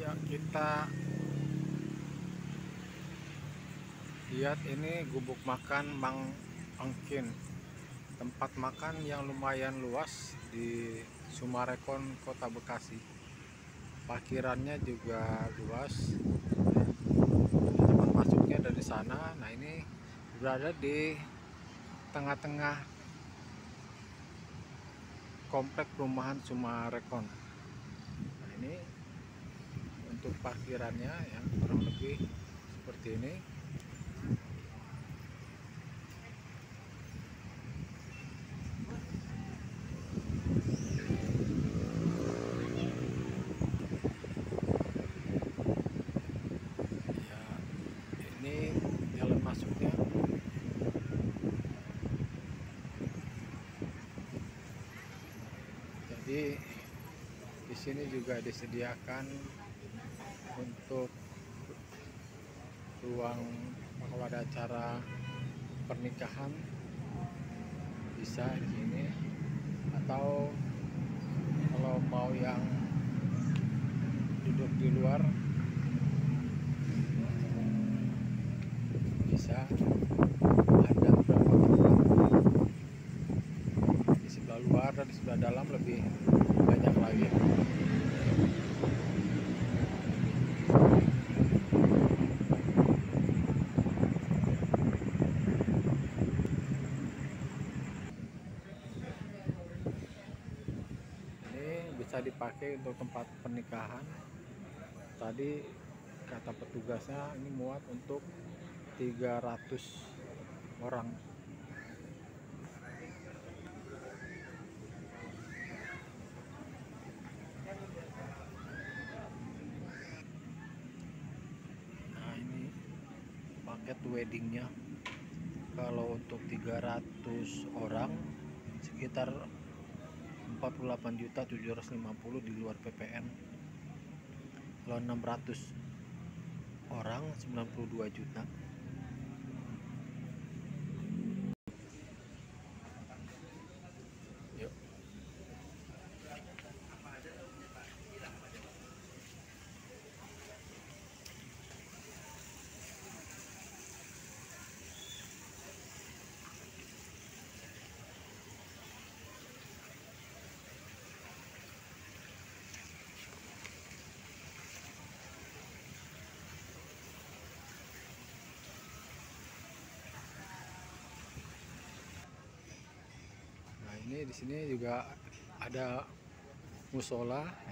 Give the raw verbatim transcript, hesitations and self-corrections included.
Ya, kita lihat ini gubuk makan Mang Angkin, tempat makan yang lumayan luas di Sumarekon, Kota Bekasi. Parkirannya juga luas. Teman masuknya dari sana. Nah, ini berada di tengah-tengah komplek perumahan Sumarekon. Nah, ini untuk parkirannya yang kurang lebih seperti ini. Ya, ini jalan masuknya. Jadi di sini juga disediakan untuk ruang kalau ada acara pernikahan bisa di sini, atau kalau mau yang duduk di luar bisa. Ada beberapa tempat di sebelah luar dan di sebelah dalam lebih banyak lagi. Ini bisa dipakai untuk tempat pernikahan. Tadi kata petugasnya ini muat untuk tiga ratus orang. Nah, ini paket weddingnya. Kalau untuk tiga ratus orang sekitar empat puluh delapan juta tujuh ratus lima puluh di luar P P N. Kalau enam ratus orang sembilan puluh dua juta. Yuk. Nah, ini di sini juga ada musola